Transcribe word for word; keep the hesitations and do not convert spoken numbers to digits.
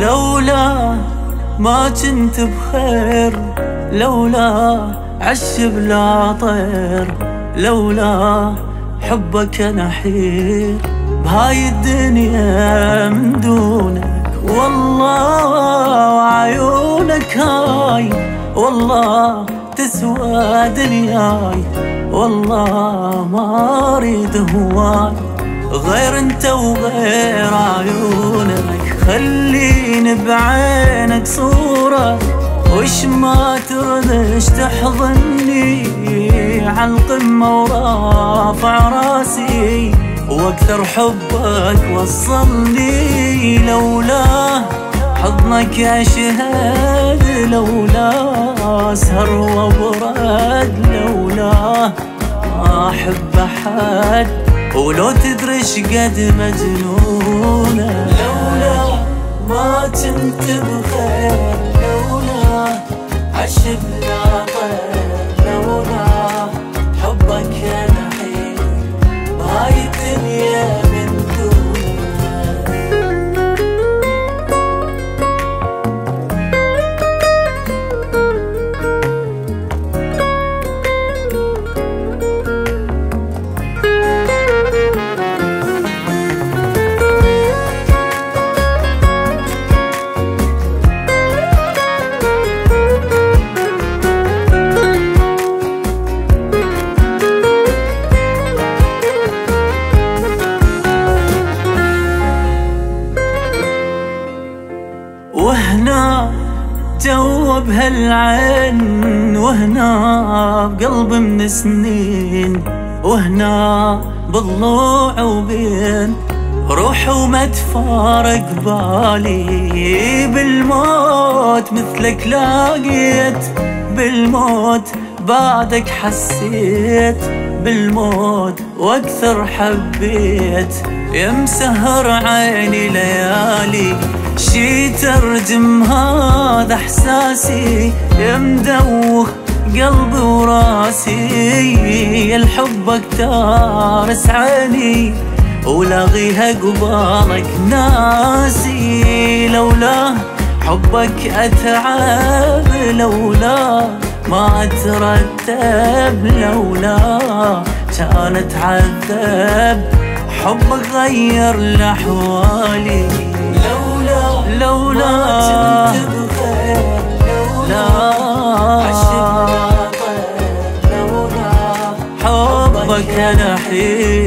لولا ما كنت بخير، لولا عش بلا طير، لولا حبك انا حير بهاي الدنيا من دونك. والله وعيونك هاي والله تسوى دنياي، والله ما اريد هواي غير انت وغير عيونك. خليني بعينك صورة وش ما تردش تحضني عالقمة ورافع راسي، واكثر حبك وصلني. لولا حضنك اشهد، لولا اسهر وابرد، لولا ما احب احد ولو تدري شقد مجنونة. لولا ما كنت بخير، لولا عش بلا طير، لولا حبك انا حير بهاي الدنيا من وهنا جوب هالعين، وهنا بقلب من سنين، وهنا بالضلوع وبين روح وما تفارق بالي. بالموت مثلك لاقيت، بالموت بعدك حسيت، بالموت واكثر حبيت. يا مسهر عيني ليالي شي ترجم هذا احساسي، يا مدوخ قلبي وراسي. الحبك تارس عيني ولاغيها قبالك ناسي. لولا حبك اتعب، لولا ما اترتب، لولا كان اتعذب حبك غير لأحوالي. لولا لولا كنت بخير، لولا عشق طير، لولا حبك انا حير